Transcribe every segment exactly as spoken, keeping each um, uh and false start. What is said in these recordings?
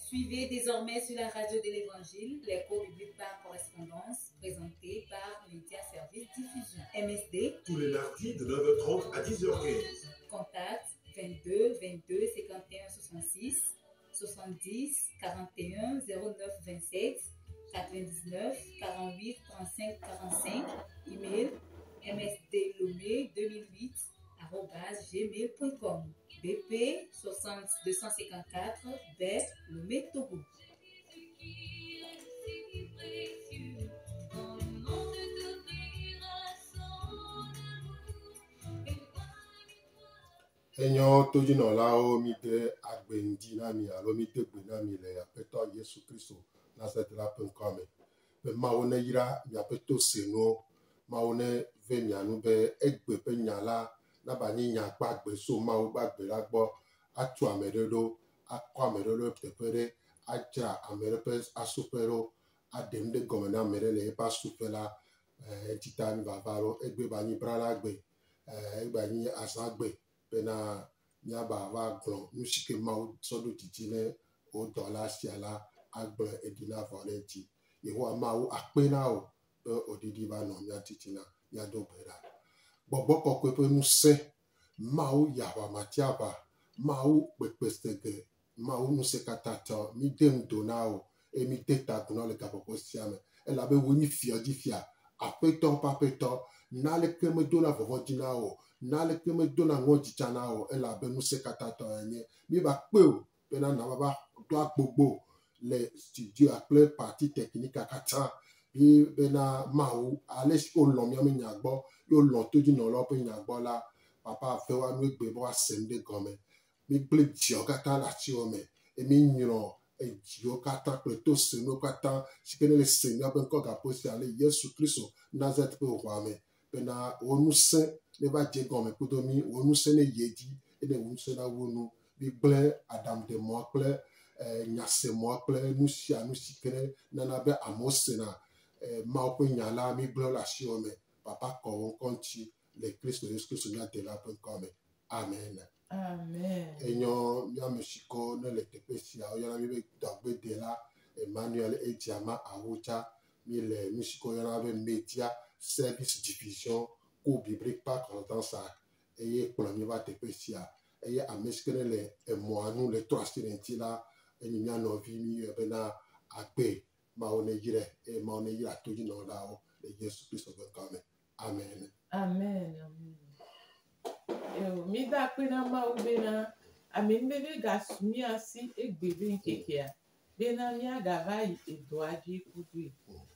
Suivez désormais sur la radio de l'Évangile les cours bibliques par correspondance présentés par Média Service Diffusion. M S D. Tous les mardis de neuf heures trente à dix heures quinze. Contact vingt-deux vingt-deux cinquante et un soixante-six soixante-dix quarante et un zéro neuf vingt-sept quatre-vingt-dix-neuf quarante-huit trente-cinq quarante-cinq. Email msdlomé deux mille huit arobase gmail point com. B P soixante deux cent cinquante-quatre B Lomé Togo. Enyo tojino lao mi de agbendi na mi alo mi de gbe na mi le apeto Yesu Kristo na se la pen kome be ma one yira mi apeto seno ma one ve mi anu be egbe pe nyala na ba ni nya gbagbe so ma o gbagbe la gbo atu amedodo akọ amedodo tepere aja amerepe asupero adem de gomena mere le pa supela eh titani bavaro egbe ba ni brala gbe eh egbe ni asagbe pena nyaba va glon musike mau sodo titine o dola siala agbe edina volenti yeho mau akpena o odidi ba no nya titina nya do bera gbogbo kokwe pe nuse mau yawa matiaba mau pepestege mau nuse katata mi dem donao e mi teta kuno le kapopo siame e la be woni fia di fia apeto papeto na le keme dona vovodina o na le keme dona ngoji chana o e la be nuse katata enye mi ba pe o pe na na baba do agbogbo le studio appelé partie technique akata bi be na mau ale o lo mi mi nyagbo yo lo to di no lo pe nyagbo la papa fe wa nu gbe bo asende gome mi ple jio kata la ti o me e mi nyiro e jio kata pe to se no kata sikene le seigneur ben ko ka posi ale Yesu Kristo Nazareth pe o wa me pe na onu se le va je gome kudo mi onu se ne yedi e ne onu se na wonu bi ple adam de mo ple nyase mo ple nu si anu sikene na na be amosena ma ko nyala mi ple la si o me papa ko konti le Kristo Yesu Kristo na te la pe comme amen. Amen. Enyo ya meshiko ne le tepesi a yana mi be dagbe de la Emmanuel Etiama Awucha mi le meshiko yana be media service division ko biblique par constance eye pour mi va tepesi a eye ameskene le emoanu le trois studenti la eni mi anovi mi be na agbe ma one yire e ma one yira toji no la o le Yesu Kristo be comme amen. Amen. Amen. Yo, mi da pena ma ubena amembebe gasumi asi egbebe nkekea bena mi agavai edoaji kudu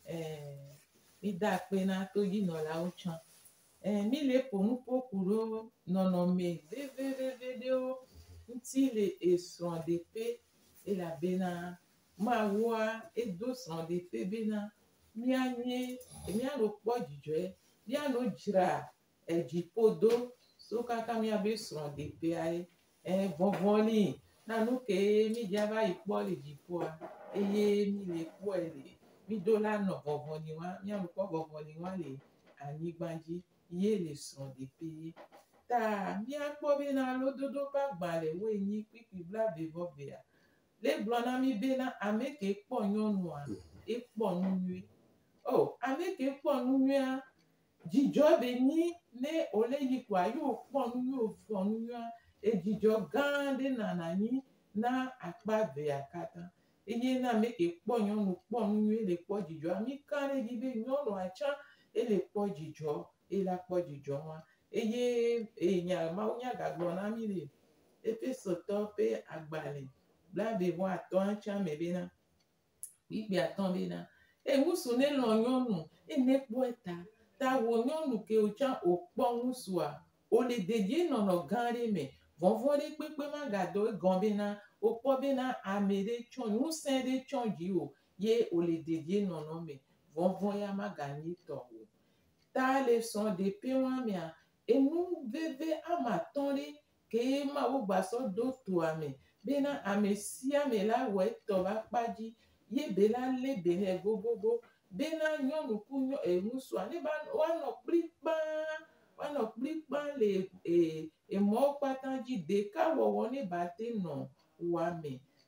eh mi da pena to yi no la ochan eh mi le ponu pokuro nono me veve veve o nti le esron de pe e la bena ma wa edo son de pe bena mi anye mi alo pojijo e mi alo jira ejipodo so kaka mi abe son de pe ai eh bonboni na no ke mi java ipo le jipo a eye mi le po ele mi do la no bonboni wa mi alo po bonboni wa le ani gbanji ye le son de pe ta mi apo be na lo dodo pa gba le we yin pipi bla be vo be a le blona mi be na ameke po nyonu a e po nunwe oh ameke po nunwe a jijo be ni ne ole yikwa yo po nunwe fo nunwe a e jijo gande na na ni na akpa be akata eye na meke po nyonu po nunwe le po jijo ami kare gibe nyonu acha e le po jijo e la po jijo wa eye e nya ma unya gagbo na mi le e pe soto pe agbale bla be bo aton acha me be na ipe aton be na e musu ne lo nyonu e ne po eta ta wo nyonu ke ocha opo musu a o le dedie nono gare me vonvore pepe ma gado gombe na opo be na amere chon nu se de chon ji o ye o le dedie nono me vonvon ya ma gani to o ta le son de pe wa mi a e nu veve amatonri ke ma wo gba so do to ame be na ame si ame la we to ba paji ye be la le be ne gogogo be na nyonu ku nyo e musu ani ba wa no plipa wa no plipa le e e mo patanji de ka wo wo ni ba te no wa me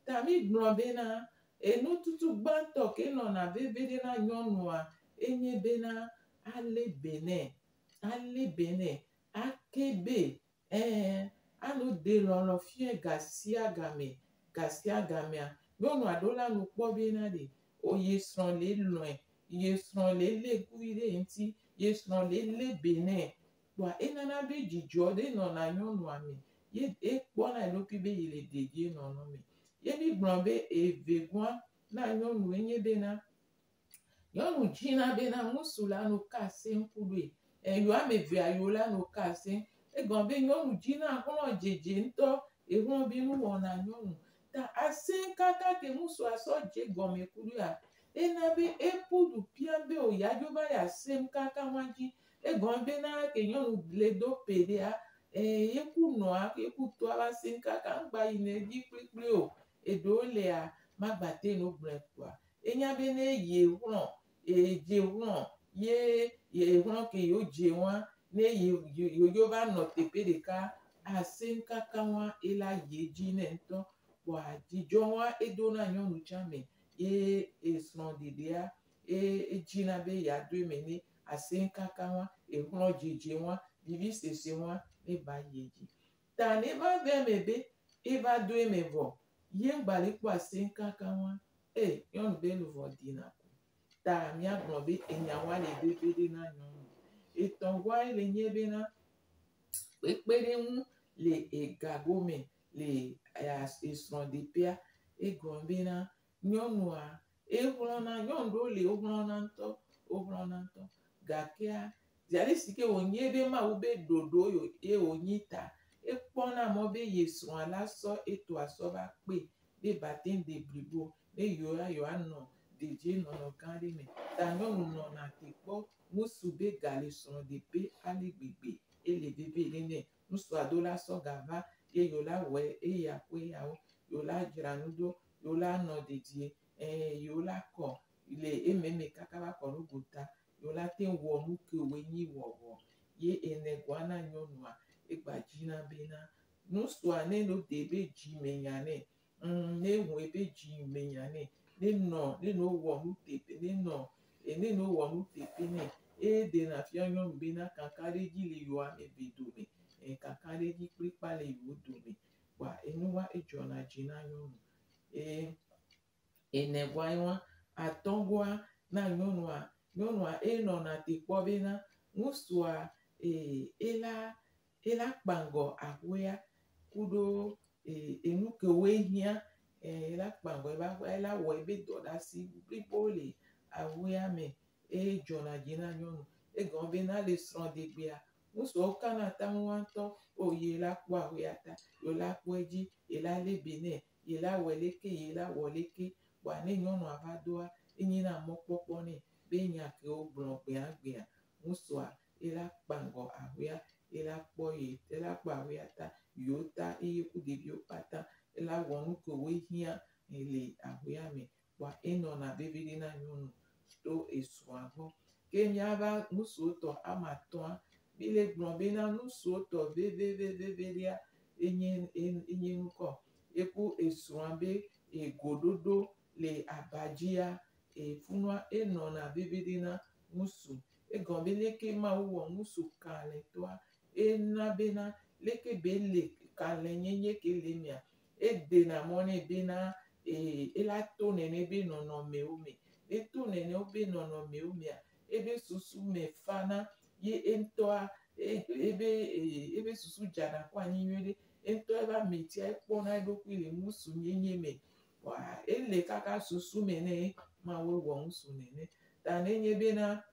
tami gblɔ bena enututu gbãtɔ ke nɔna vevede na nyɔnua enye bena ale benɛ ale benɛ akebe ɛɛ alo de lɔlɔ fie gasia game gasia gamea nyɔnua ɖo la nu kpɔ bena de oye srɔ̃ le lɔe ye srɔ̃ le le kuvi ɖe ŋuti ye srɔ̃ le le benɛ kpoa enana be dzidzɔ ɖe nɔna nyɔnua me ye ekpɔna eɖokui be ye le dedie nɔnɔ me ye mi gblɔ be evegua na nyɔnu enye bena nyɔnu dzina bena ŋutsu la no ka asem ku ɖoe eyo ame evea yo la no ka asem egɔme be nyɔnu dzina hlɔ dzedze ŋutɔ ehlɔ be nu wɔna nyɔnu ta asem kaka ke ŋutsua sɔ dze gɔme ku ɖoa ena be eƒu du pia be o ya dzo va yi asem kaka wa dzi egɔme bena ke nyɔnu le do pe ɖea ee eku nɔa eku tɔa va asem kaka ŋgba yi ne dzi kplikpli o eɖewo lea magba te no gblɔe kpoa enya be ne ye hlɔ edze hlɔ ye ye hlɔ ke yo dze wa ne ye yo va nɔ teƒe ɖeka asem kaka wa ela ye dzi ne ŋutɔ kpoa dzidzɔ wa edo na nyɔnu tsã me ye esrɔ̃ ɖeɖea edzina be ya do eme ne asem kaka wa ehlɔ dzedze wa vivi sese wa ne ba ye dzi ta ne va do eme be eva do eme vɔ ye ŋgba le kpɔ asem kaka wa e nyɔnu be luvɔ dina ko ta miagblɔ be enya wa le vevede na nyɔnu etɔ̃gua ele nye bena kpekpeɖeŋu le egagome le esrɔ̃ɖeƒea egɔme bena nyɔnua ehlɔna nyɔnu ɖewo le wohlɔna ŋutɔ wohlɔna ŋutɔ gakea ziaɖe si ke wònye be mawu be ɖoɖo ye wònyi ta ekpɔna mɔ be ye srɔ̃a la sɔ etɔa sɔ va kpe be ba te de blibo ne yewo ya yewoanɔ dedie nɔnɔ gã ɖe me ta nyɔnu nɔna te kpɔ ŋutsu be ga le srɔ̃ɖeƒe ale gbegbe ele vevede nɛ ŋutsua do la sɔ gava ye yewo la wɔe eya ku eyawo yewo la dzra nu ɖo yewo la nɔ dedie ɛɛ yewo la kɔ le ememe kaka va kɔ ɖo gota yewo la te wɔ nu ke woe nyi wɔwɔ ye enegɔa na nyɔnua egba dzina bena ŋutsua ne no de ebe dzime nya nɛ mm, ne hu ebe dzime nya nɛ ne nɔ ne no wɔ nu teƒe ne nɔ ne no wɔ nu teƒe nɛ edena fia nyɔnu bena kaka ɖe dzi le yewo ame eve dome e kaka ɖe dzi kple kpa le yewo dome kpoa enuwa edzɔna dzi na nyɔnu e enegɔa wa atɔ̃gɔa na nyɔnua nyɔnua enɔna te kpɔ bena ŋutsua e ela ela kpaŋgɔ aƒea ku ɖo e enu ke woe hiã e ela kpaŋgɔ eva ela wɔ ebe dɔɖasi blibo le aƒea me edzɔna dzi na nyɔnu egɔme bena le srɔ̃ɖegbea ŋutsuawo kana ta ŋua ŋutɔ o ye la kpɔ aƒea ta yewo la kpɔ edzi ye la le benɛ ye la wɔ leke ye la wɔ leke kpoa ne nyɔnua va doa enyina mɔkpɔkpɔ nɛ be nya ke wo gblɔ gbea gbea ŋutsua ela kpaŋgɔ aƒea ela kpɔ ye ela kpɔ aƒea ta yewo ta eye ku ɖeviwo kpata ela wɔ nu ke woe hiã le aƒea me kpoa enɔna vevede na nyɔnu to esrɔ̃a gbɔ ke miava ŋutsuwo tɔ ame atɔ̃a mi le gblɔ bena ŋutsuwo tɔ vevevevevea enye enye ŋkɔ eku esrɔ̃a be egoɖoɖo le abadzia efunua enɔna vevede na ŋutsu egɔme be leke mawu wɔ ŋutsu kalẽtɔa ena bena leke be le kalẽ nyenye ke le mea edena mɔ nɛ bena e ela to nene be nɔnɔmewo me eto nenewo be nɔnɔmewo mea ebe susu me fana ye eŋutɔa ebe ebe susu dzana kɔ anyi nyuie ɖe eŋutɔ eva metia ekpɔna eɖokui le ŋutsu nyenye me kpoa ele kaka susu me nɛ mawu wɔ ŋutsu nene ta nenye bena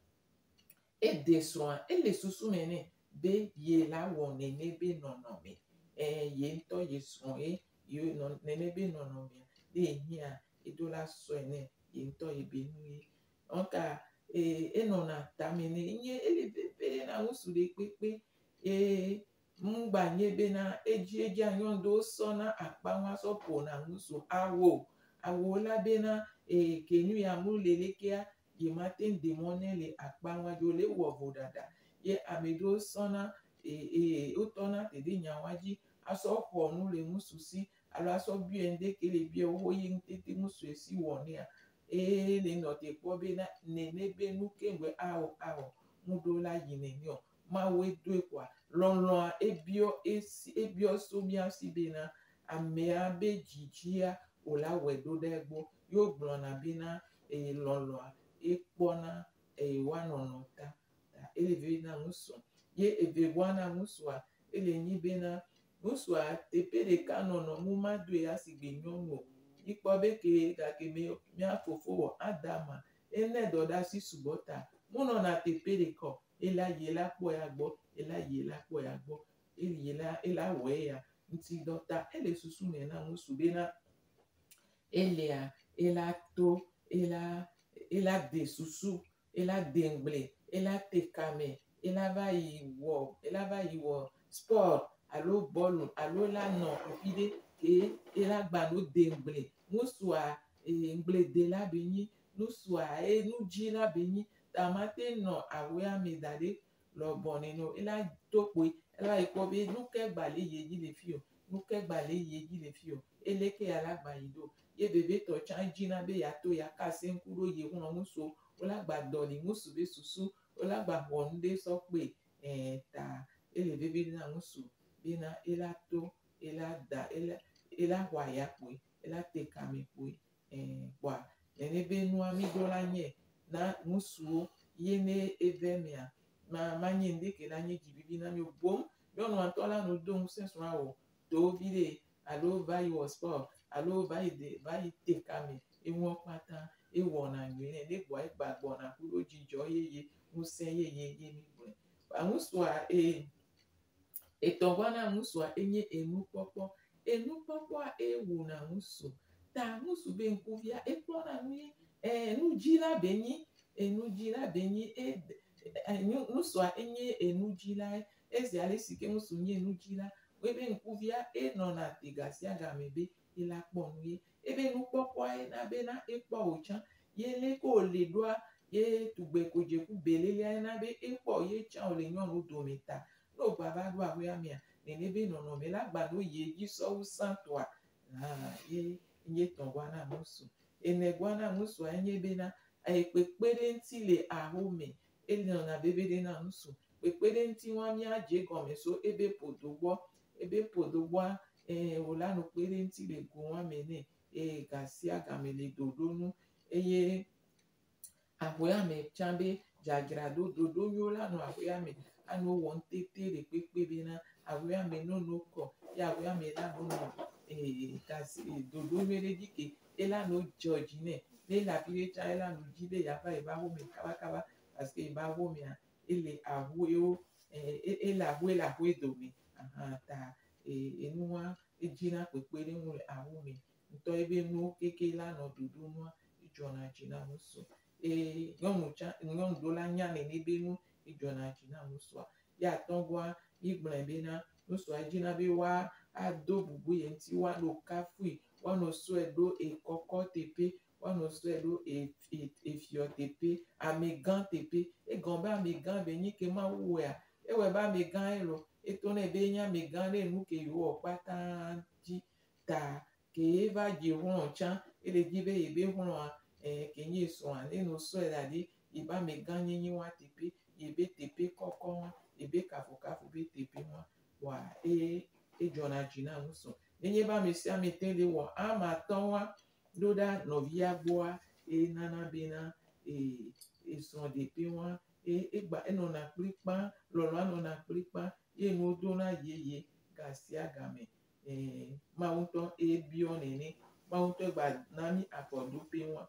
ede srɔ̃a ele susu me nɛ be ye la wɔ nene be nɔnɔme e ye ŋutɔ ye srɔ̃ ye ye nɔ nene be nɔnɔmea ne ehiã edo la sɔe nɛ ye ŋutɔ ye be nu ye ɔka e enɔna tame nɛ nye ele veve na ŋutsu ɖe kpekpe e ŋgba nye bena edzi edzia nyɔnu ɖewo sɔna akpa wa sɔ ƒona ŋutsu awo awo la bena e ke nu ya mu le lekea ye ma te de mɔ nɛ le akpa wa dzo le wɔ vodada ye ame ɖewo sɔna e e wotɔna teɖe nya wa dzi asɔ xɔ nu le ŋutsu si alors so bien de que les bien o yin tete musu esi wonia e le no te po be na nene be nu kengwe ao ao mudo la yine ni o ma we do kwa lon lon ebio esi ebio so mi asi be na ame abe jijia o la we do de gbo yo gbon na be na e lon lon e pona e wa no no ta ta ele ve na musu ye eve wana musu a ele ni be na musu a tepe de kanono mu ma do ya si gbe nyonwo ipo be ke ga ke me mi afofo adama ene do da si subota mu no na tepe de ko ela ye la po ya gbo ela ye la po ya gbo ele la ela we ya nti dota ele susu me na musu be na ele a ela to ela ela de susu ela dengle ela tekame ela va yi wo ela va yi wo sport alo bolu alo la no opide ke ela gba no dengle musu a e ngle de la beni musu a e nu ji la beni tamate no awe amedade lo boni no ela tope ela ipo be nu ke gba le yeji le fi o nu ke gba le yeji le fi o eleke alagba yido ye bebe to chanji na be ya to ya ka se nkuro ye won musu o la gba doli musu be susu o la gba wonde so pe eh ta ele bebe na musu be na ela to ela da ela ela wa ya pe ela te kame pe eh wa ene be nu ami do la nye na musu ye ne evemia ma manye ndeke la nye jibibi na mi bom yo no antola no do senso awo to bile alo vai wo sport alo vai de vai te kame e won pata e won na nwe ne gbo igbagbo na kuro jijo yeye musen yeye ye mi gbo amusu a e eto gwana musu a enye enu popo enu popo a ewu na musu ta musu be nkuvia e pona ni e nu jila benyi enu jila benyi e musu a enye enu jila ezi ale sike musu nye enu jila webe nkuvia e no na tigasi aga mebe ila ponu ye ebe nu popo e na be na e po ocha ye le ko le doa ye tugbe koje ku belele na be e po ye cha o le yan no do meta no baba do awe amia nene be no no me la gba no ye ji so santo a ah ye nye ton gwana musu ene gwana musu anye be na e pepere ntile ahome ele na bebe de na musu pepere nti wa mi aje gome so ebe podogbo ebe podogbo eh ola no pere ntile go wa mene e gasi aga mele dodonu eye ahwe ame chambe jagrado dodo yola no ahwe ame anu won tete de pepe be na ahwe ame no no ko ya ahwe ame la no no e gasi dodo mere dike ela no george ne le la bire cha ela no jide ya ba e ba ho me kaba kaba parce que ba ho me ele ahwe o e ela ahwe la ahwe do me aha ta e enuwa ejina pepere mu ahwe me nto ebe nu keke la no dodo nu ijona jina musu e yon cha yon do la nya ne be nu ijona jina musu ya tongwa igble be na musu ajina be wa ado bubu ye nti wa lo kafui wa no so edo e koko tepe wa no so edo e e fio tepe amegan tepe e gan ba amegan be ni ke ma wo ya e we ba amegan e lo e to na be nya amegan le nu ke yo pata ji ta ke eva je won chan ele jibe ebe won eh kenye so an e no so e dadi iba amegan yin wa tepe ebe tepe koko ebe kafu kafu be tepe wa wa e e jona jina muso enye ba me si ametele wo ama tonwa loda novia boa e nana bena e e so de pe wa e e gba e no na pripa lo lo no na pripa ye no do na yeye gasi agame eh ma unto e bio nene ma unto gba na mi apodo pe wa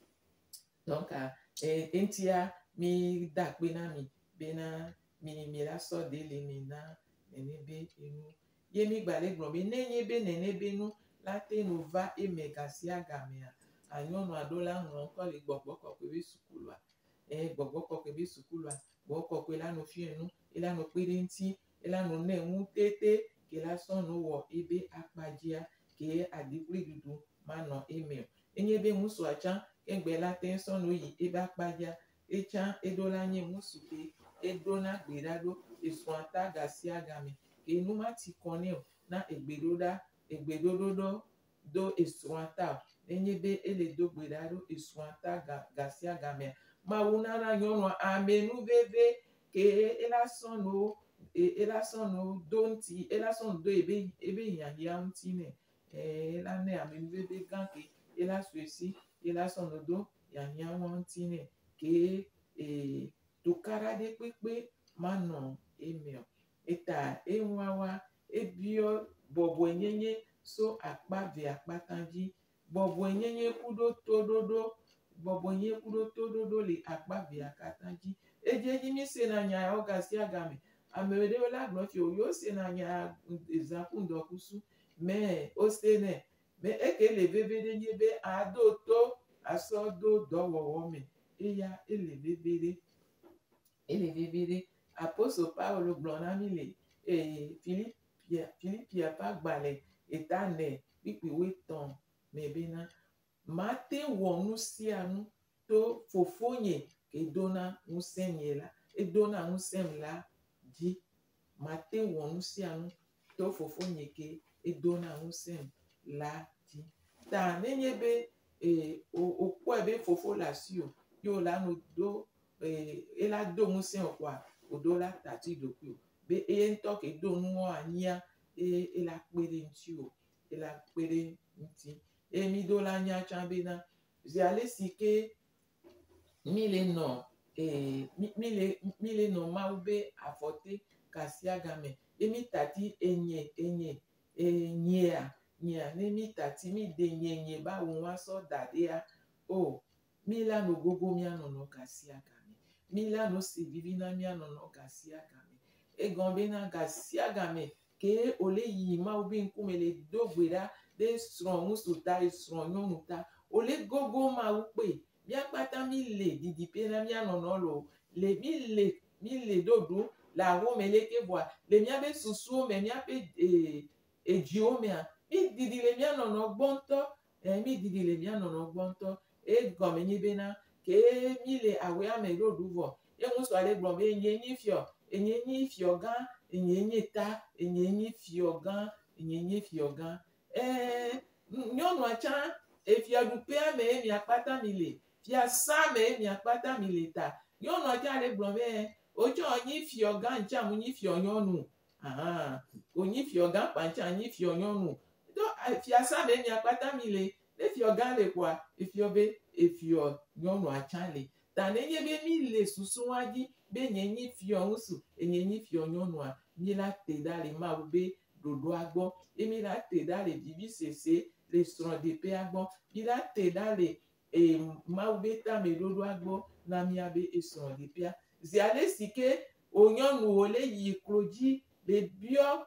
donc eh entia mi da pe na mi bena mi mi la so de le mi na nene be enu ye mi gba le gbon be nenye be nene be nu late no va e megasi agame a anyono adola nron ko le gbogbo ko pe bi sukulu a eh gbogbo ko pe bi sukulu a bo ko pe la no fi enu ila no pere nti ila no ne mu tete ke la so no wo ebe apajia ke adigri dudu ma no email enye be musu acha kengbe la ten so no yi ebe apajia echa edola nye musu pe edona gberado esu ata gasi agame ke nu ma ti kone o na egberoda egbe dododo do esuata enyebe ele do gbedado esuata ga gasia gamea maunana nyono amenu veve ke elasono elasono donti elasono do ebe ebe yanya untine elane amenu veve ganke elasuesi elasono do yanya untine ke e tokara de pepe mano emio eta enwawa ebio bobo enyenye so akpa ve akpa tanji bobo enyenye kudo tododo bobo enyenye kudo tododo le akpa ve akpa tanji ejeji mi se na nya ogasi agame amede ola gbofi oyo se na nya ezakundo kusu me o se ne me ekele bebede nyebe ado to asodo dowowo me eya ele bebede ele bebede Apostle Paulo Blonamile et Philippe Philippe pa gbale etane pipi weton mebena mate wonu sianu to fofonye edona musenyela edona musemla di mate wonu sianu to fofonye ke edona musem la di ta nenyebe e okwo ebe fofo la sio yo la no do e ela do musem kwa odola tati dokyo be e ntok e do nu anya e ela pere nti o ela pere nti e mi do la nya chambe na ziale sike mile no e mile mile no maube afote kasia game e mi tati enye enye enyea nya ne mi tati mi de nyenye ba won so dade a o mila no gogo mi ano no kasia game mila no si divina mi ano no kasia game e gombe na kasia game ke ole yi ma obi nkumele dogbera de strong musuta e strong yonuta ole gogo ma upe mi apata mi le didi pe na mi ano no lo le mi le mi le dodo la wo meleke boa le mi abe susu me mi abe e eji ome a mi didi le mi ano no gbonto e mi didi le mi ano no gbonto e gome ni bena ke mi le awe ame dodo vo e musu ale gbon be nye ni fio enye ni fio gan enye ni ta enye ni fio gan enye ni fio gan eh nyonu acha e fia dupe ame mi apata mi le fia sa me mi apata mi le ta nyonu acha ale gbon be ojo yin fio gan ncha mu yin fio nyonu aha onyin fio gan pa ncha yin fio nyonu do fia sa me mi apata mi le le fio gan le kwa e fio be e fio nyonu acha le ta ne ye be mi le susu waji be nye yin fio nsu enye yin fio nyonu a mi la te dale ma be dodo agbo emi la te dale bibi sese restaurant de pe agbo mi la te dale e ma be ta me dodo agbo na mi abe restaurant de pe ziale sike onyonu ole yi kroji le bio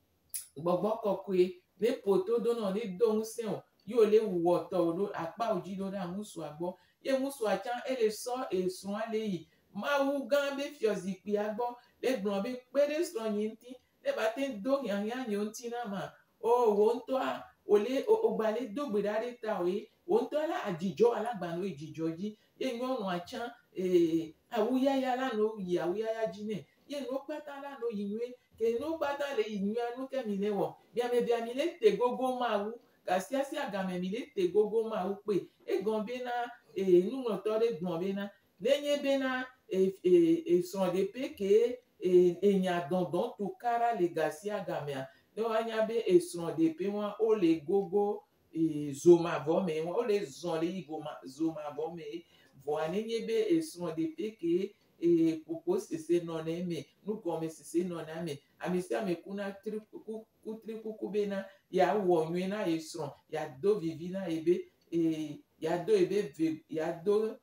gbogbo kokwe le poto do na le dohun seun yo le wuwo to do apa oji do da musu agbo ye musu achan ele so esun ale yi ma wu gan be fiozi pi agbo le gbon be pere so yin tin le ba tin do yan yan yo tin na ma o wo nto a ole ogbale dogbe dare ta o yi wo nto la ajijo alagbanu ejijo ji ye nyonu achan eh awuyaya la no yi awuyaya jine ye no pata la no yinwe ke no pata le yinwe anu ke mi le wo bi ame bi ami le te gogo ma wu kasia si agame mi le te gogo ma wu pe e gon be na e nu mo to le gbon be na lenye be na e e son de pe ke e enya dondon to kara le gasia gamea no anya be e son de pe won o le gogo e zoma vo me won o le zon le igoma zoma vo me vo anenye be e son de pe ke e popo sese non eme nu gome sese non ame amisi ame kuna tri ku ku tri ku be na ya wo nwe na e son ya do vivi na ebe e ya do ebe ya do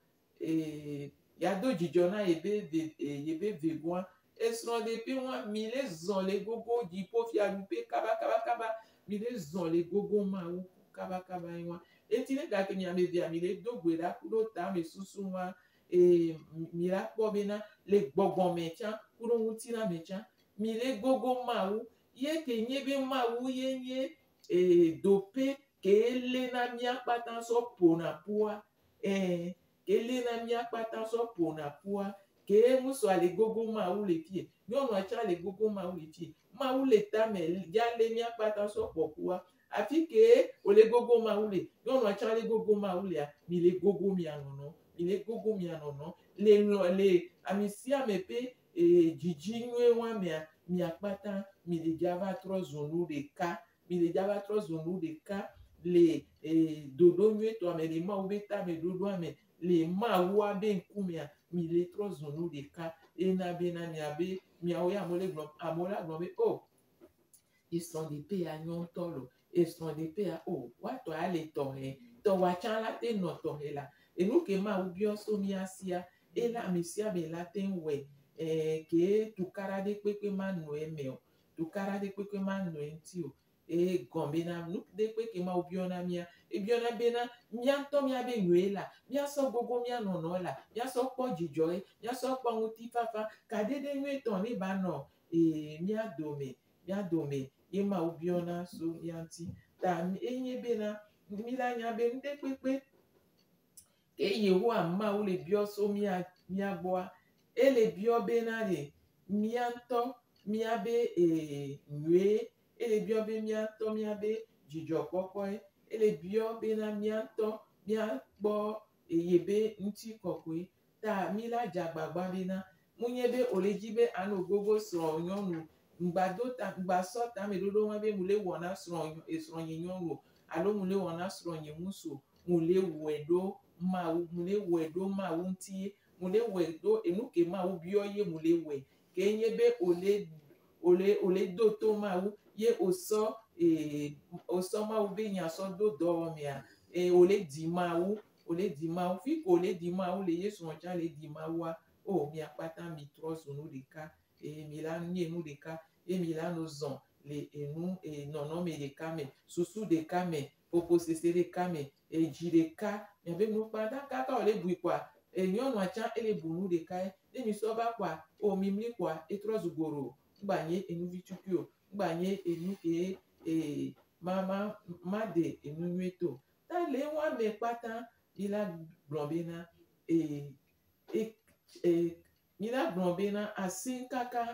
e ya do jijo na ebe ebe vegwa e son de pe won mi le zon le gogo di po fi alupe kaba kaba kaba mi le zon le gogo ma wu kaba kaba yin wa eti le ga ke mi ame bi ami le dogbe da kuro ta me susu wa e mi la po be na le gbogbo me chan kuro wuti na me chan mi le gogo ma wu ye ke nye be ma wu ye nye e dope ke le na mi apata so pona pua eh ke le na mi apata so pona pua ke muso ale gogo ma wu le pie nyonu acha le gogo ma wu le pie ma wu le ta me ya le mi apata so popua afi ke ole gogo ma ule nyɔnu atsa le gogo ma ulea mi le gogo mia nono mi le gogo mia nono le le ami si ame pe e dzidzi nyuie wa mea mia kpata mi le dza va trɔ zunu ɖeka mi le dza va trɔ zunu ɖeka le e dodo nyuie tɔ me le mawu be ta me dodoa me le mawua be ŋkumea mi le trɔ zunu ɖeka ena bena mia be miawo ya amewo le gblɔm amewo la gblɔm be o esrɔ̃ de pe ya nyɔ ŋutɔ lo esrɔ̃ de pe ya o woatɔ ya le tɔxɛ tɔwa tsã la te nɔ tɔxɛ la enu ke mawu biɔ so mia sia ela ame sia ame la te wɔe ɛɛ ke tukara de kpekpe ma nɔ eme o tukara de kpekpe ma nɔ eŋuti o e gɔn bena nu de kpe ke mawu biɔ na mia ebiɔ na bena mia ŋutɔ mia be nyuie la mia sɔ gogo mia nɔnɔ la mia sɔ kpɔ dzidzɔe mia sɔ kpɔ ŋutifafa kadede nyuie tɔ ne ba nɔ ee mia dome mia dome ye mawu biɔ na so mia ŋuti ta enye bena mi la nya be ŋuɖe kpekpe ke yewoa mawu le biɔ so mia mia gbɔa ele biɔ bena le mia ŋutɔ mia be ee nyuie ele biɔ be mia ŋutɔ mia be dzidzɔkpɔkpɔe ele biɔ bena mia ŋutɔ mia kpɔ eye be ŋutikɔkɔe ta mi la dze agbagba bena munye be ole dzi be ano gogo srɔ̃ nyɔnu ŋgbado ta ŋgbasɔ ta me ɖoɖo wa be mu le wɔ na srɔ̃ esrɔ̃ nye nyɔnu alo mu le wɔ na srɔ̃ nye ŋutsu mu le wɔe ɖo mawu mu le wɔe ɖo mawu ŋuti mu le wɔe ɖo enu ke mawu biɔ ye mu le wɔe ke nye be ole ole ole do to mawu ye osɔ ee osɔ mawu be nyasɔ do dɔwɔmea ee ole di mawu ole di mawu fi ko ole di mawu le yesu tsã le di mawua o mia kpata mi trɔ zunu ɖeka ee mi la nye nu ɖeka ye mi la no zɔn le enu ee nɔnɔme ɖeka me susu ɖeka me ƒoƒosese ɖeka me edzi ɖeka miabe nu kpata kaka ole bui kɔa enyɔnua tsã ele bu nu ɖeka ye ne mi sɔ va kɔa o mimli kɔa etrɔ zu goro ŋgba nye enuvi tukui o ŋgba nye enu ke ee ma ma ma de enu nyuie to ta le wa me kpata mi la gblɔ bena ee e ee mi la gblɔ bena asi kaka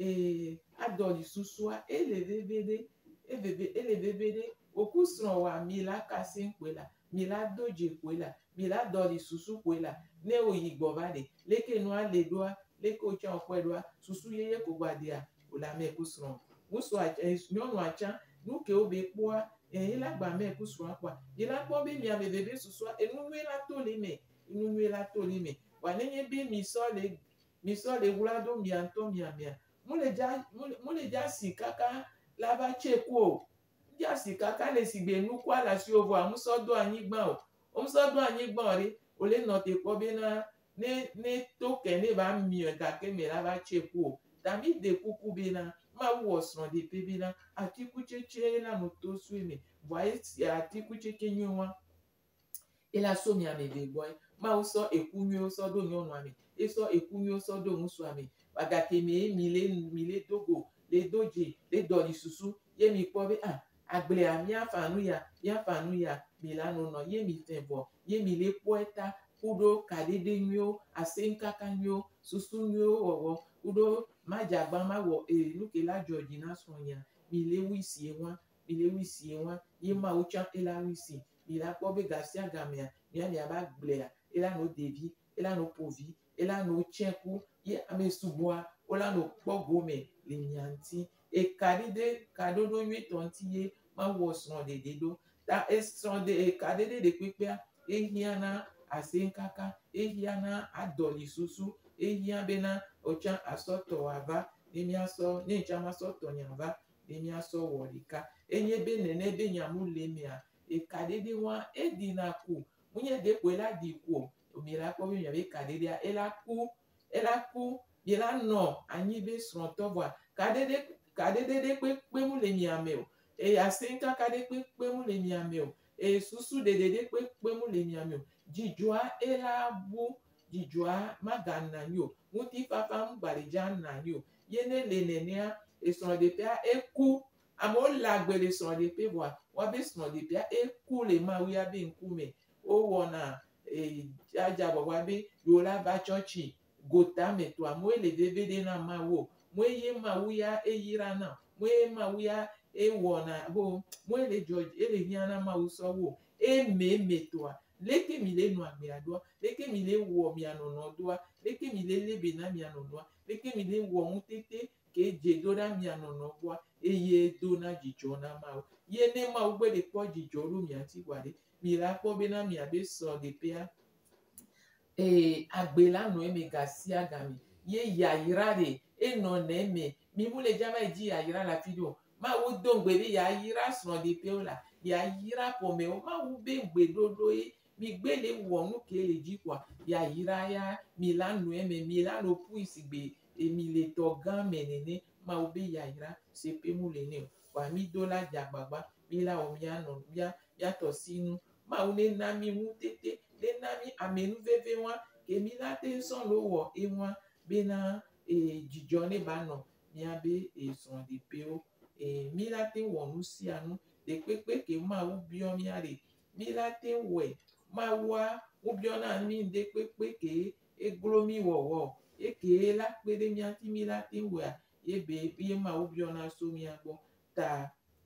ee adɔli susua ele vevede eveve ele vevede oku srɔ̃ wa mi la kasi ŋkue la mi la do dze koe la mi la dɔli susu koe la ne o yi gbɔ va de leke nua le ɖoa leke o tsã o kpɔe ɖoa susu yeye ko gba dea o la me ku srɔ̃ ŋusu nyɔnua tsã nu ke wo be kpɔa ee la gba me ku srɔ̃a kpɔa ye la kpɔ be mia vevede susua enu nyuie la to le me enu nyuie la to le me wa ne nye be mi sɔ le mi sɔ le wla ɖo mia ŋutɔ mia mea mu le dza mu le dza si kaka la va tse ku o dza si kaka le si gbe nukua le asi o vɔa ŋusɔ do anyigba o ŋusɔ do anyigba o ɖe o le nɔ te kpɔ bena ne ne to ke ne ba miɔ gake me la va tse ku o ta mi de kuku bena mawu wɔ srɔ̃ de pe bena atikutsetse la no to sue me vɔa esi atikutsetse nyuie wa ela so mia me de gbɔe mawu sɔ eku nyuiewo sɔ do nyɔnua me esɔ eku nyuiewo sɔ do ŋutsua me wagake me mi le mi le dogo le do dze le dɔli susu ye mi kpɔ be ah agblea miafa nu ya miafa nu ya mi la no nɔ ye mi fɛ vɔ ye mi le kpɔe ta ku ɖo kaɖiɖi nyuiewo aseŋkaka nyuiewo susu nyuiewo wɔwɔ ku ɖo madzagba ma wɔ ee nu ke la dzɔ dzi na srɔ̃nyia mi le wui sie wa mi le wui sie wa ye mawu tsã ela wui si mi la kpɔ be ga sia gamea mia mia ba gblea ela no devi ela no ƒovi ela no tsɛ ku ye ame sugbɔa wola no kpɔ gome le mia ŋuti ekaɖiɖe kaɖoɖo nyuietɔ ŋuti ye mawu wɔ srɔ̃ dede ɖo ta esrɔ̃ de ekaɖiɖe ɖe kpekpea ehiã aseŋkaka ehiã adɔli susu ehiã bena otsã asɔtɔ wòava ne miasɔ ne ŋtsã masɔ tɔnyea va ne miasɔ wɔ ɖeka enye be nene be nyamu le mea ekaɖiɖe wa edina ku munye de ko ela di ku o mi la kpɔ be miabe kaɖiɖea ela ku ela ku mi la nɔ anyi be srɔ̃tɔ vɔa kaɖiɖe kaɖiɖe ɖe kpekpe mu le mia me o eye aseŋkaka ɖe kpekpe mu le mia me o eye susu ɖeɖe ɖe kpekpe mu le mia me o dzidzɔa ela bu dzidzɔa magana nyi o ŋutifafa ŋgba le dza na nyi o ye ne le nenea esrɔ̃ɖeƒea eku amewo le agbe le srɔ̃ɖeƒe vɔa woabe srɔ̃ɖeƒea eku le mawu ya be ŋkume wowɔna ee dzadzabɔbɔa be yewo la va tsɔtsi gota me to amewo le vevede na mawu o moe ye mawu ya eyra na moe ye mawu ya e wona bo mo le George ele nyana ma usowo e me metoa leke mi le nu agbe adoa leke mi le wo mi anono doa leke mi le lebe na mi anono leke mi le wo mu tete ke je do na mi anono boa eye do na jijo na ma o ye ne ma o gbe le po jijo lu mi ati wale mi la po be na mi abe so de pea e agbe la no e me gasi agami ye ya irare e no ne me mi mu le jama ji ya ira la fido ma wo do gbe le ya ira so de pea la ya ira po me o ma wo be gbe dodo e mi gbe le wo nu ke le ji kwa ya ira ya mi la no e me mi la no pu isigbe e mi le to gan menene ma wo be ya ira se pe mu le ne wa mi do la ja gbagba mi la o mi ano ya ya to sinu ma wo le na mi mu tete le na mi amenu veve wa ke mi la te son lo wo e wa be na e jijo ne ba no mi abe e son de pe o e mi la te wo nu si anu de pepe ke ma wo bi o mi are mi la te we ma wa wo bi o na mi de pepe ke e glo mi wo wo e ke la pe de mi ati mi la te we e be bi ma wo bi o na so mi agbo ta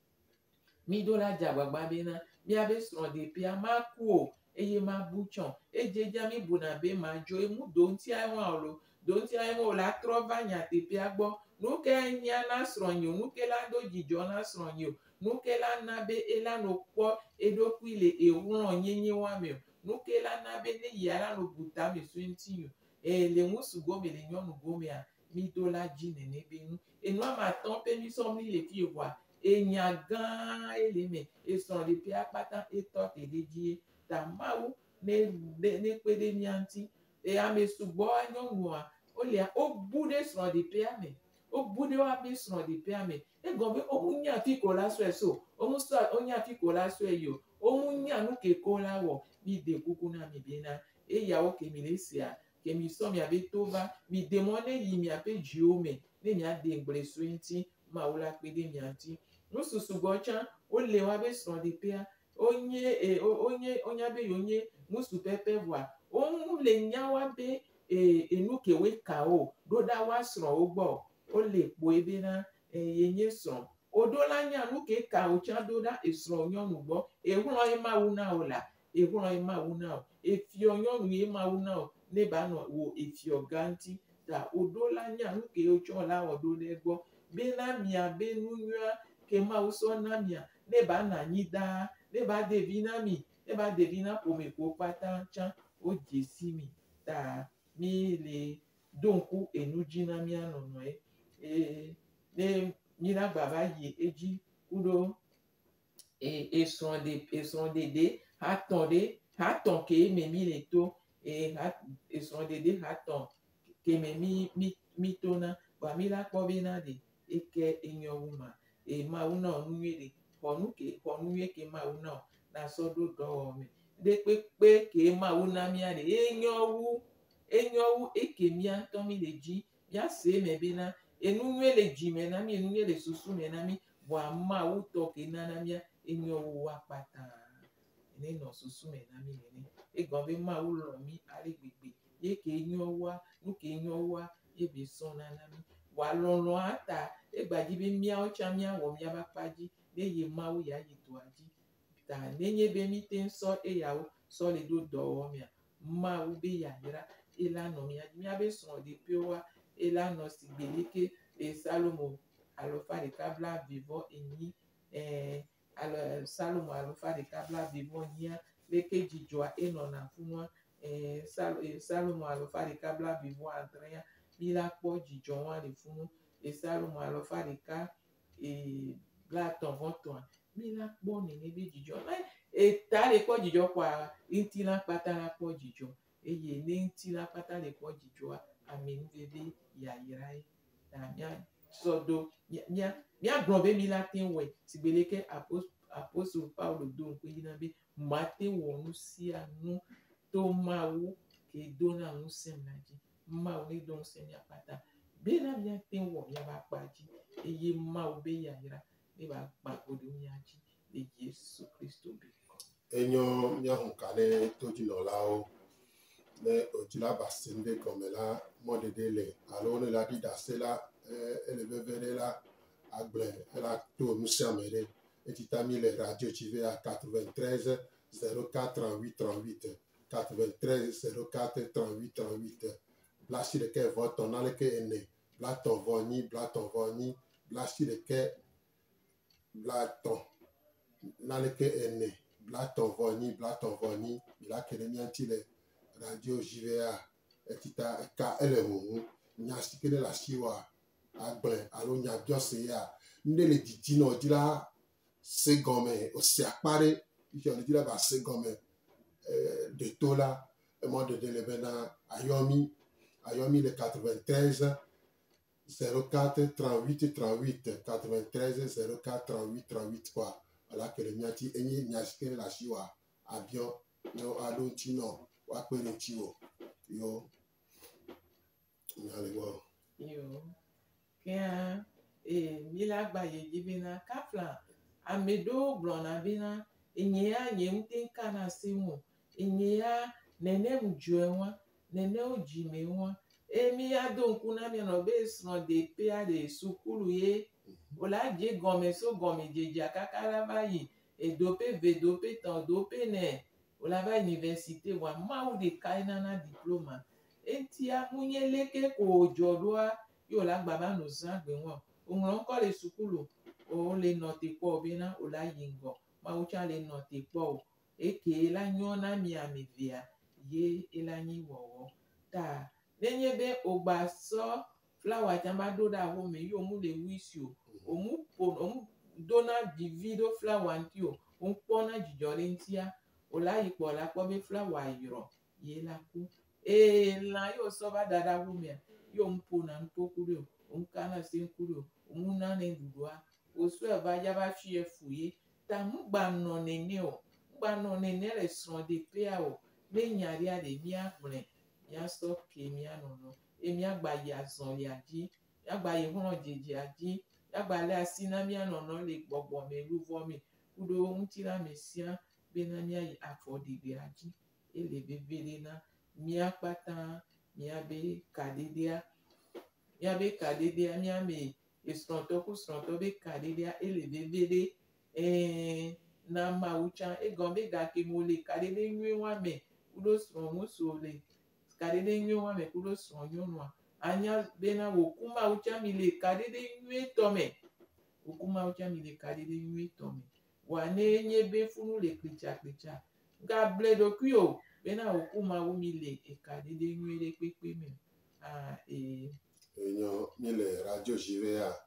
mi do la ja gbagba be na mi abe son de pe a ma ku o eye ma buchon e je ja mi bu na be ma jo e mu do nti ai wa lo do nti ai mo la trova nya te pe agbo nu ke nya na sronyo nu ke la do jijo na sronyo nu ke la na be e la no po e do ku ile e won nyenye wa me nu ke la na be ne ya la no buta me so nti yo e le mu su go me le nyon go me a mi do la ji ne ne be nu e no ma ton pe mi so mi le fi wa e nya gan e le me e son de pe apata e to te de ji ta ma wo ne ne pe de mi anti e a me su gbo anyon wo a o le o bu de son de pe a me o bu de wa be son de pe a me e go be o mu nya fi ko la so e so o mu so o nya fi ko la so e yo o mu nya nu ke ko la wo mi de kuku na mi be na e ya o ke mi le se a ke mi so mi abe to ba mi de mo ne yi mi abe ji o me ne mi a de ngbre so nti ma wo la pe de mi anti nu susu go chan o le wa be son de pe a onye e onye onye be onye musu pepe wa o mu le nya wa be e enu ke we ka o do da wa sro o gbo o le po ebe na e yenye so o do la nya nu ke ka o cha do da esro nyon nu gbo e hu e ma wu na o la e hu e ma wu na o e fi onyon nu e ma wu na o ne ba no wo e fi oganti da o do la nya nu ke o cho la o do le gbo be na mi a be nu nwa ke ma o so na mi a ne ba na nyi da ne ba devina mi ne ba devina po me ko pata chan o jesi mi ta mi le donku enu jina mi anono e e ne mi na baba yi eji kudo e e son de e son de de attendez attend ke me mi le to e e son de de attend ke me mi mi mi to na ba mi la po be na de e ke enyo wuma e ma una nu yele onu ke onu ye ke ma una na so do do me de pe pe ke ma una mi ale enyo wu enyo wu e ke mi an to mi le ji ya se me be na enu le ji me na mi enu le susu me na mi wa ma wu to ke na na mi enyo wu wa pata ne no susu me na mi ne e gan be ma wu lo mi ale gbegbe ye ke enyo wa nu ke enyo wa ye be so na na mi wa lo lo ata e gbaji be mi a o cha mi a wo mi a ba paji ne ye ma wo ya yi to aji ta ne nye be mi te so e ya wo so le do do wo mi a ma wo be ya ira e la no mi a mi a be son de pe wa e la no si gbeleke e Salomo alofa de kabla vivant eni eh alo Salomo alofa de kabla vivant nia leke jijoa e no na funwa eh Salomo alofa de kabla vivant andrea mi la po jijo wa le funu e Salomo alofa de ka e la ton vonton mi la po ni ne be jijo e ta le po jijo kwa inti la pata la po jijo e ye ne inti la pata le po jijo a mi bebe ya irai ta mia sodo mia mia grobe mi la tin we ti beleke apostle apostle Paulo do nko yina be ma te wonu si anu to ma wo ke do na nu sem na ji ma wo ni don sem ya pata be na mia tin wo ya ba pa ji e ye ma wo be ya ira ni ba pa ko do mi aji de Yesu Kristo be ko enyo mia hon kale to ji no la o ne ojila basende komela modede le alo ne la di da se la ele bevere la agblẽ ela to nusiame ɖe etita mi le radio J V A quatre-vingt-treize zéro quatre trente-huit trente-huit quatre-vingt-treize zéro quatre trente-huit trente-huit blasi ɖeke vɔ tɔ̃ naleke ene blatɔ̃ vɔ nyi blatɔ̃ vɔ nyi blasi ɖeke blatɔ̃ naleke ene blatɔ̃ vɔ nyi blatɔ̃ vɔ nyi mila ke ɖe mía ŋuti le radio J V A etita eka ele huhum nya si ke ɖe le asi wa agblẽ alo nyabiɔse ya nu ɖe le didi nɔ dzi la se gɔme osi akpa ɖe yike ɔle dzi la ba se gɔme de to la emɔɖeɖe le bena ayɔmi ayɔmi le quatre-vingt-treize zéro quatre trente-huit trente-huit quatre-vingt-treize zéro quatre trente-huit trente-huit kɔa ala ke le mía ŋuti enye nya si ke le asi wa abiɔ ne aɖo ŋuti nɔ woakpe ɖe ŋuti o yo nya le gbɔ. Yo, kea e mila gba yedzi bena kafla ame ɖewo gblɔna bena enye ya nye ŋute kana se ŋu enye ya nenem dzɔe wa nenem dzime wa emi ya do ŋku na mi nɔ be srɔ̃ de pea de sukulu ye wola dze gɔme so gɔme dzedzia kaka la va yi edope ve dope tɔ̃ dope nɛ wola va université wa mawu ɖeka ye nana diploma etia munye leke ko dzɔ ɖoa ye wola gba va nɔ zã gbe ŋua woŋlɔ ŋkɔ le sukulu o le nɔ te kpɔ bena wola yi ŋgɔ mawu tsã le nɔ te kpɔ o eke la nyɔ na mi ame evea ye ela nyi wɔwɔ ta nenye be ogba sɔ flawa tsã va ɖo ɖe awo me ye womu le wisi o omu po omu dona vivi ɖo flawa ŋuti o wokpɔna dzidzɔ ɖe ŋutia wola yi kpɔ la kpɔ be flawa yrɔ ye la ku ee lã ye wosɔ va da ɖe awo mea ye womu ƒona nuƒoku ɖe o womu kana se ŋku ɖe o womu nane ɖuɖua wosɔe va dza va fi efu ye ta mu gba nɔ nene o mu gba nɔ nene le srɔ̃ de pea o ne nya ɖea ɖe mía gblẽ mía sɔ ke mía nɔnɔ ye mía gba yi azɔlia dzi mía gba yi hlɔ̃ dzedzia dzi mía gba le asi na mía nɔnɔ le gbɔgbɔ me luvɔ me ku ɖe ŋutilã me sia bena mía yi afɔɖeɖea dzi ele veve ɖe na mía kpata mía be kaɖeɖea mía be kaɖeɖea mía me esrɔ̃tɔ ku srɔ̃tɔ be kaɖeɖea ele veve ɖe ɛɛ na mawu tsã egɔme be gake mo le kaɖeɖe nyuie wa me ku ɖo srɔ̃ ŋusu le kaɖeɖe nyuie wa me ku ɖo srɔ̃ nyɔnua anya bena woku mawu tsã mi le kaɖeɖe nyuie tɔ me woku mawu tsã mi le kaɖeɖe nyuie tɔ me wa ne nye be funu le kpetsa kpetsa gable ɖokui o bena woku mawu mi le kaɖeɖe nyuie ɖe kpekpe me ah ee enyo mi le radio J V A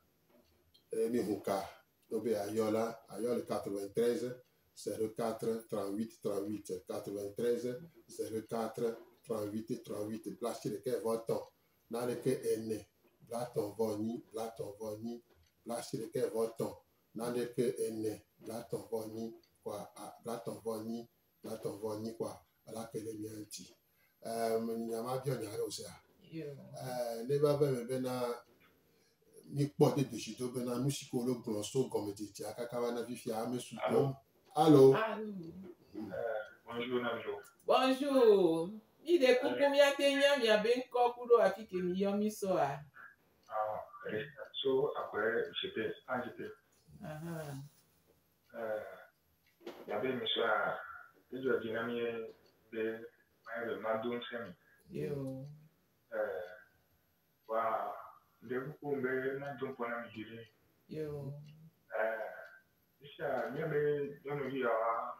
mi hu ka do be ayɔ la ayɔ le quatre-vingt-treize zéro quatre trente-huit trente-huit quatre-vingt-treize zéro quatre trente-huit trente-huit blasi ɖeke vɔ tɔ̃ naneke ene blatɔ̃ vɔ nyi blatɔ̃ vɔ nyi blasi ɖeke vɔ tɔ̃ naneke ene blatɔ̃ vɔ nyi kɔa blatɔ̃ vɔ nyi blatɔ̃ vɔ nyi kɔa ala ke le mía ŋuti nyama biɔ nya ɖe o sia ne va ve me bena mi kpɔ de desi do bena nu si ke wole gblɔ so gɔme dzedzia kaka va na fifia ame sugbɔ alo bonjour bonjour bonjour mi de kuku mía te nya mia be ŋkɔ ku ɖo afi ke mi yɔ mi sɔa ah so après j'étais ah j'étais ya be mi so a edzo dina mi be ma le ma do nsemi yo eh wa de kuku be na do pona mi diri yo eh isa mi be dono ya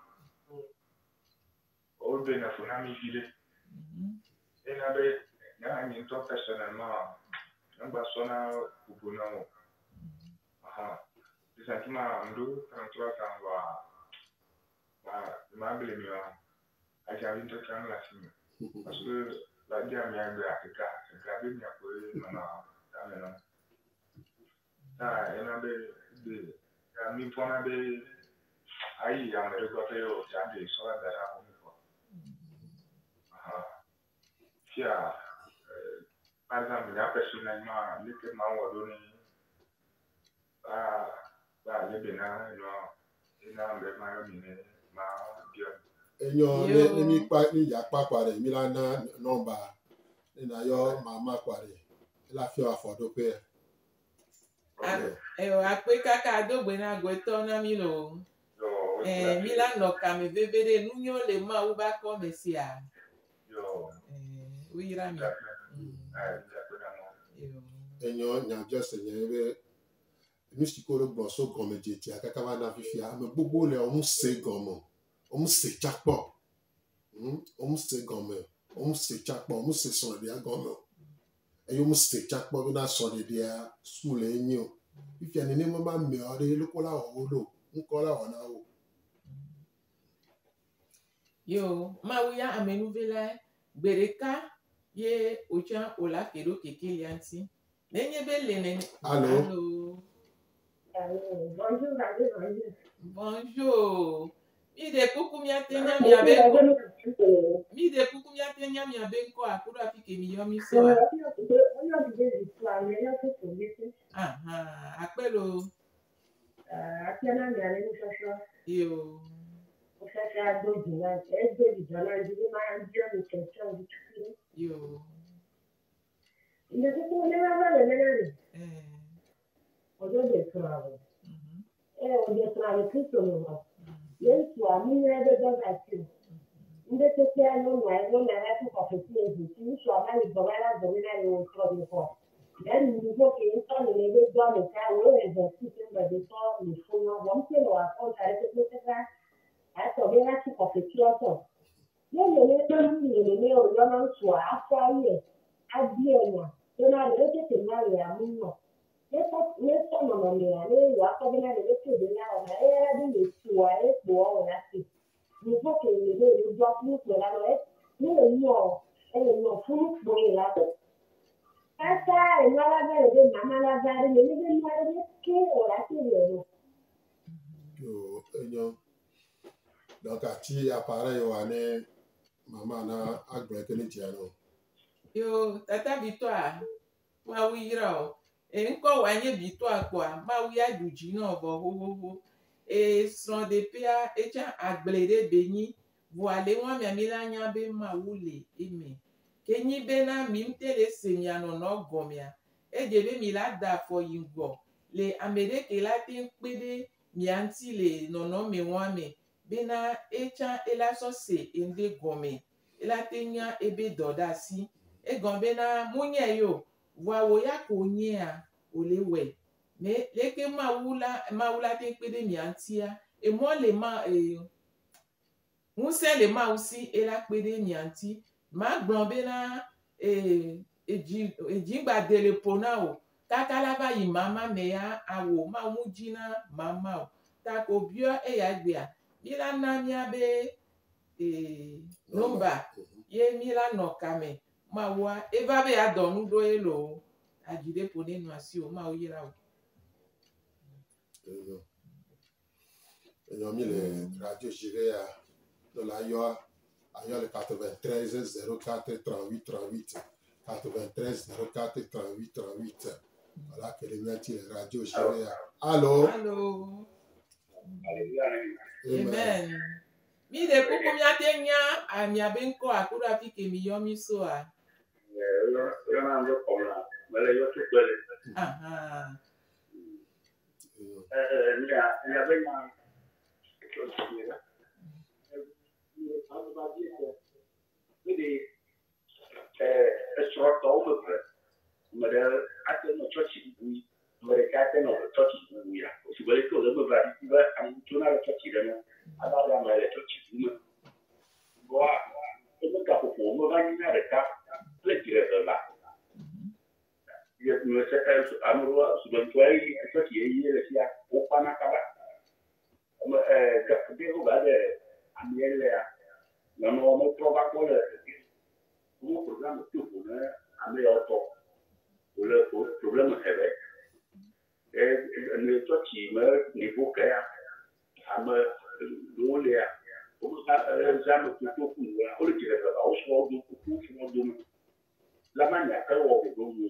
o be na fona mi diri et na be na ni to personnellement ngba sona ubuna o aha le sentiment ndo trente-trois ans va va m'able mi a a j'avais de temps la semaine parce que la dernière mi a ga ga be mi a ko na na na ah et na be de ya mi pona be ai ya me regote o ya de so la dara o mi ko aha sia par exemple là personnellement le que m'a donné ah bah le bena no ina be ma mi ne ma bio enyo ne ne mi kpa ni ya kpa kwa re mi la na nomba ina yo mama kwa re la fi afɔdo pe Après kaka do bena goto na milo. Eh Mila no kame bebede nunyo le ma u ba ko mesia. Yo. Eh oui rami. Enyo nya just nyebe misikoro gboso gome jeti akaka wa na fifia me gbogbo le o mu se gomo. O mu se chakpo. Hmm o mu se gome. O mu se chakpo, o mu se so dia gomo. Eyo mu se chakpo bi na so dia school enyo. Ifia ni mo ma me ore lokola o lo. Nkola ona o. Yo, ma uya amenuvela bereka ye ocha ola kedo keke lianti. Nenye bele ne. Allô. Allô. Bonjour, bonjour. Bonjour. Mi de kuku mi atenya mi abenko. Mi de kuku mi atenya mi abenko akuru afike mi yomi so. Ah ah, apelo. Ah, apiana mi ale ni soso. Yo. Mo fẹ́ fẹ́ agbójì náà, ẹ gbèjì jọ̀nà ìdílé máa ń jẹ́ mi kẹ̀kẹ́ òbí tukú. Yo. Ilé kúkú ní wọ́n bẹ̀rẹ̀ mẹ́rin. Eh. Ọjọ́ lè tún àwọ̀. Ẹ ọjọ́ tún àwọ̀ kíkọ̀ mi wọ̀. Yóò tún àmì ní ẹgbẹ́ dọ́gba sí i. Ndé pété ẹnu nà ẹ lónà ẹ tún kọ̀fẹ́ sí èdè tí ń sọ àmàlì gbọ̀wá lágbọ̀wé náà ni wọ́n tọ́ mi kọ̀. Lẹ́nu ní bókè ń tọ́ mi lé gbọ́ mi ká wọ́n rẹ̀ bẹ̀ sí ti ń bẹ̀rẹ̀ tọ́ mi fún wọn. Wọ́n ń pè lọ́wọ́ àkọ́ńtà rẹ̀ pé pé ká àtọ̀ bí láti kọ̀fẹ́ kí ọ̀tọ̀. Lẹ́yìn ní tó ń lè ní ọjọ́ máa ń sọ àáfọ̀ ayé àbí ẹ̀yà tó náà lè tètè máa rẹ̀ àmúyàn. Lẹ́tọ̀ nọ̀nà mìíràn ní ìwà akọ́bí náà lè tètè náà ọ̀nà ẹ̀yà bí lè tù wá èpò ọ̀rọ̀ láti. Ní bókè lè lè lè jọ fún ìpè lánàá ẹ̀ ní èyí ọ̀ ẹ̀yìn fún ìpò ìlànà. Káṣá ẹ̀yìn alágbára dé màmá alágbára lè ní bí wọ́n lè ké ọ̀rá sí ìrẹ̀lẹ̀. Yo enyo. Donc ati appareil wa ne mama na agbre kele tiano. Yo, tata Victoire. Ma wira o. E nko wanye Victoire kwa. Ma wia duji no bo ho ho ho. E son de pia e cha agblede beni. Voile wa mi amila nya be ma wule eme. Kenyi be na mi mtele senyano no gomia. E jebe mi la da fo yingo. Le amede ke la tin pede mi anti le nono me wa me. Bena echa ela sose ende gome ela tenya ebe doda si e gombe na munye yo wa wo ya ko nyea olewe me leke mawula mawula te pede mi antia e mo le ma e unse le ma usi ela pede mi anti ma gbon bena e eji eji gba dele pona o kakala ba yi mama me ya awo ma mujina mama o ta ko bio e ya gbe a Mila na mia be eh nomba ye mila no kame ma wa eva be adonu do elo ajide pone no asi o ma o yera o. Enyo. Enyo mi le radio jire a de la yo ayo le quatre-vingt-treize zéro quatre trente-huit trente-huit quatre-vingt-treize zéro quatre trente-huit trente-huit. Voilà que le mien tire radio jire a. Allô. Allô. Alléluia. Amen. Mi de kuku mi atenya ami abenko akuru afike mi yomi so a. Eh, yo yo na ndo kona. Mele yo tu kwele. Aha. Eh, ni a ni a bena. Quindi eh è sorto over. Ma da ate no chochi di ma da ate no chochi di ya. Si vuole che lo va di va a funzionare chochi da no. Allora ma le chochi di. Boa. E non capo come va in realtà le tire da là. Io non so se hanno su eventuali chochi e ieri sia o pana cava. Ma eh devo vedere a miele non ho mai provato con un programma più buono a me otto il problema è e nel tuo team ne buca a me l'olea come esame tutto pure o le dire da o so do tutto fino do la magna che ho che do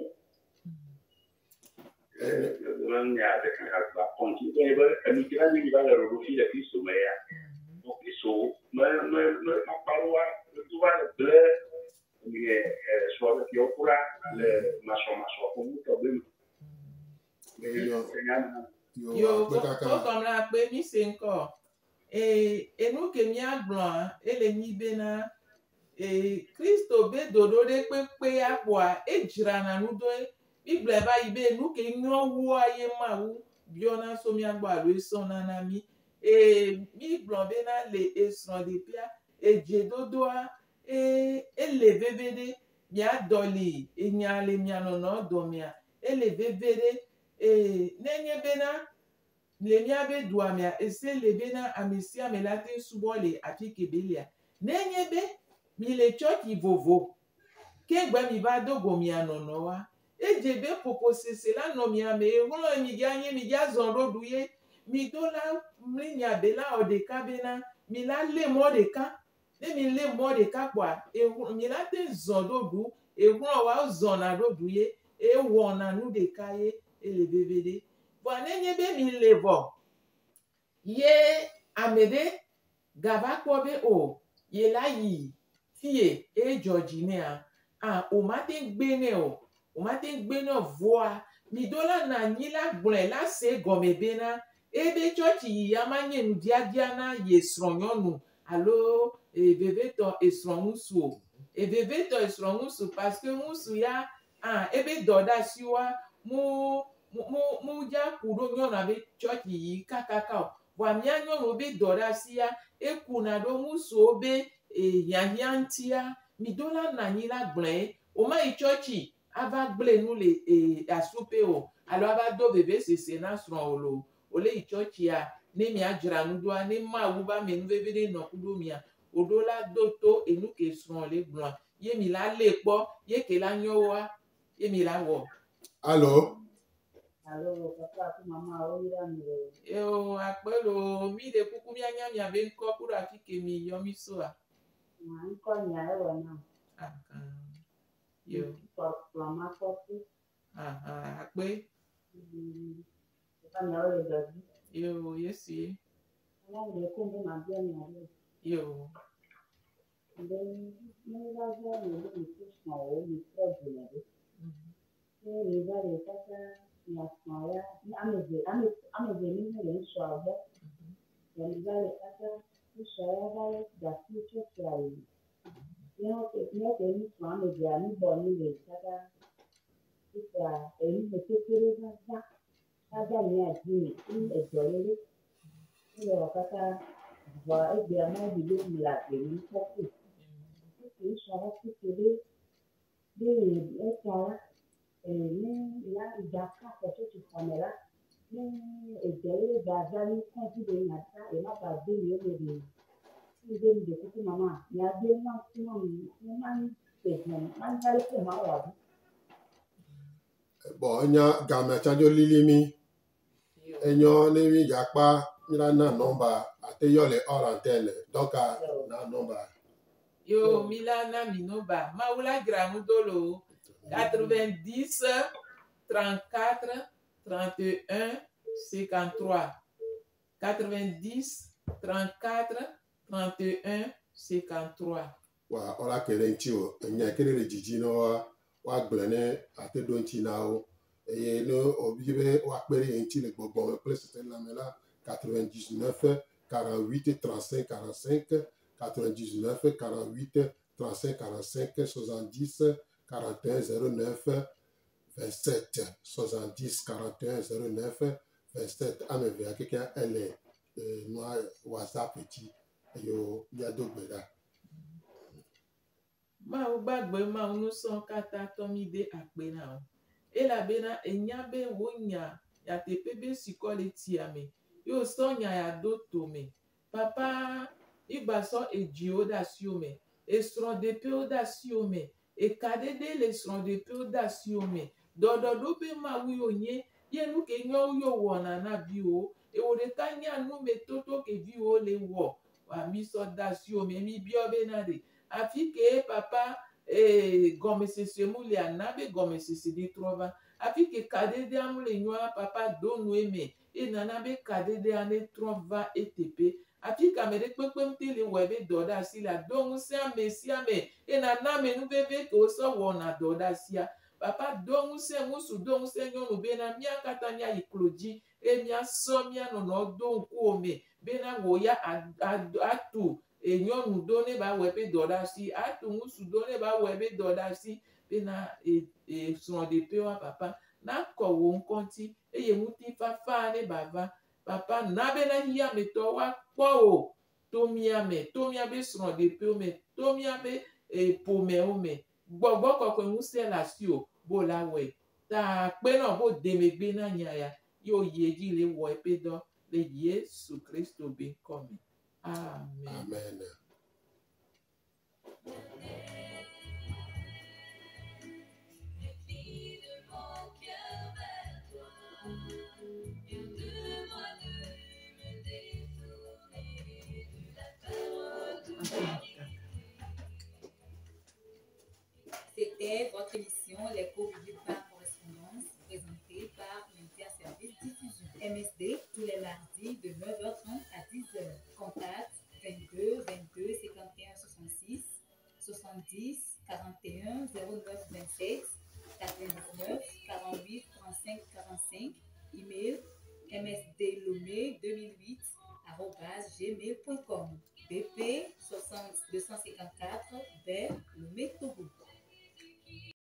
eh non ne ha che ha punti e per mi tirare di valore lo filo che su me so ma ma ma parola tu vai ble mi è suona più pura le ma so ma so comunque bene Eyo, yo, Yo, akpe faut kaka. comme la pe mi c'est encore. Et et nous que mi a blanc, et le mi bena e Kristo be dodo de pepe ya kwa e jira na nu do Bible ba ibe nu ke nyo wu aye ma wu biona so mi agba lo so na na mi e mi blon be na le esron de pia e je dodo a e e le bebede mi adoli e nya le mi ano no do mi a e le bebede e nenye be na le mi abe do mi a e se le be na amisia me latin subo le apike belia nenye be mi le choki vovo kegbe mi ba dogo mi anono wa eje be popo sese la no mi ame ehun mi ga yin mi ga zon rodu ye mi do la mi nya be la ode ka be na mi la le mo de ka ne mi le mo de ka kwa ehun mi la te zon rodu ehun wa zon na rodu ye e wo na nu de ka ye ele bebede bo anenye be mi le bo ye amede gaba ko be o ye la yi fie e Georgine a ah o ma te gbe ne o o ma te gbe ne voa mi do la na nyi la gble la se gome be na e be church yi ya ma nye nu dia dia na ye sronyonu alo e bebe to esron musu o e bebe to esron musu parce que musu ya ah e be doda siwa mu mu mu ja kuro nyo na be church yi kakaka o wa mi anyo no be doda sia e kuna do musu o be e yanyantia mi dola na nyi la gble o ma i chochi ava gble nu le e asupe o alo ava do bebe sese na sron olo o le i chochi a ne mi ajra nu do ne ma wu ba me nu bebe de no kudo mi a o do la do to e nu ke sron le gble ye mi la le po ye ke la nyo wa ye mi la wo Allo? Allora, papà, tu mamma, oi la mia. e o apelo mi de kuku mi anya mi abe nko kura kike mi yo mi so a Ma ancora mi avevo na. ah ah yo Mamma forte. ah ah ape Papà mi avevo da di. yo yesi Non le conto ma bien mi avevo. yo Ben, non la vedo, non mi sono, mi trovo bene. E mi va le tata la soia, ame de ame ame de mi le soia. E mi va le tata la soia va da tutto chiaro. Io che io che mi sono ame de ami boni le tata. Ita e mi che che le va tata mi a di mi e giorni. Io tata va e de amo di le la che mi fa che che sono tutte le le e cara ní ìlà ìjà káfọ́ tó ti fọ̀nà lá ní èdè eré gbàgbá ní kọ́ńtì lè nà ká ìmá bà gbé mi ó lè rè tí ìgbé mi lè kúkú màmá ní agbé náà tí wọ́n mi ní máa ń tẹ̀gbọ̀n máa ń dárí pé màá wà bí. Bon, enya game chanjo lilimi. Enyo ne mi yakpa mira na number ate yo le hors antenne. Donc na number. yo milana minoba maula gramu dolo quatre-vingt-dix trente-quatre trente et un cinquante-trois quatre-vingt-dix trente-quatre trente et un cinquante-trois Wa ola kere nti o enya kere le jiji no wa wa gblene ate do nti na o e no obibe wa pere nti le gbogbo me place c'est la mela quatre-vingt-dix-neuf quarante-huit trente-cinq quarante-cinq quatre-vingt-dix-neuf quarante-huit trente-cinq quarante-cinq soixante-dix quarante et un zéro neuf vingt-sept soixante-dix quarante et un zéro neuf vingt-sept ameve à quelqu'un elle est noir WhatsApp petit yo yado gbeda ma o gbagbe ma unu son kata tomi de akpe na o e la be na enya be wo nya ya te pebe sikole ti ame yo so nya ya do to me papa igba so eji o da si o me esron de pe o da si o me e kadede le esron de pe o da si o me dodo do be ma wi o nye ye nu ke nyo yo wo na na bi o e wo de ka nya nu me toto ke vi o le wo wa mi so da si o me mi bi o be na de afi ke papa e gome sese mu le anabe gome sese di trova afi ke kadede amu le nyoa papa do nu eme e nana be kadede ane trova etepe afi kamere kpekpe mte le webe doda si la do mu se ame si ame e nana me nu bebe ke o so wo na doda si a papa do muse musu do muse nyɔnu bena mía katã mía yi klo dzi eye mía sɔ mía nɔnɔ do ŋkuwome bena wò ya atu enyɔnu do ne ba wɔe be dɔ ɖe asi atu ŋusu do ne ba wɔe be dɔ ɖe asi bena srɔ̃ɖeƒe wa papa nakɔ wò ŋkɔ ŋuti eye ŋutifafa ne bava papa na bena hiãmetɔ woakpɔ wò to mía me to mía be srɔ̃ɖeƒewo me to mía be ƒomewo me gbɔgbɔ kɔkɔe ŋusẽ le asiwò bo la wɔe ta kpenɔ bo demegbe na nya ya yewo yi edzi le wɔ eƒe dɔ le Yesu Kristo be ŋkɔ me. Amen. Amen. C'était votre émission Les cours bibliques par correspondance, présentée par Média Service Diffusion. M S D, tous les mardis de neuf heures trente à dix heures. Contact vingt-deux vingt-deux cinquante et un soixante-six soixante-dix quarante et un zéro neuf vingt-sept quatre-vingt-dix-neuf quarante-huit trente-cinq quarante-cinq. Email msdlomé deux mille huit arobase gmail point com. B P